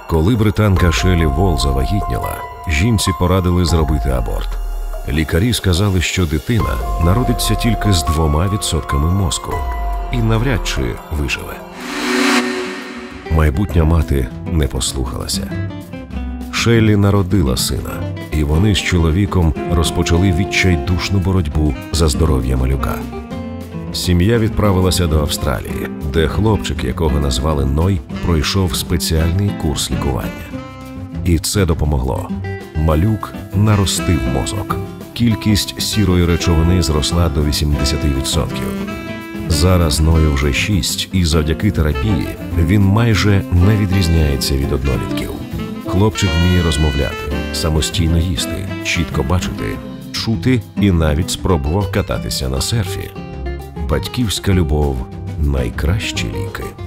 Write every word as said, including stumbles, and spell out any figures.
Коли британка Шелі Волл завагітніла, жінці порадили зробити аборт. Лікарі сказали, що дитина народиться тільки з двома відсотками мозку і навряд чи виживе. Майбутня мати не послухалася. Шелі народила сина, і вони з чоловіком розпочали відчайдушну боротьбу за здоров'я малюка. Сім'я відправилася до Австралії, де хлопчик, якого назвали Ной, пройшов спеціальний курс лікування. І це допомогло. Малюк наростив мозок. Кількість сірої речовини зросла до вісімдесят відсотків. Зараз Ною вже шість, і завдяки терапії він майже не відрізняється від однолітків. Хлопчик вміє розмовляти, самостійно їсти, чітко бачити, чути і навіть спробував кататися на серфі. Батьківська любов – найкращі ліки.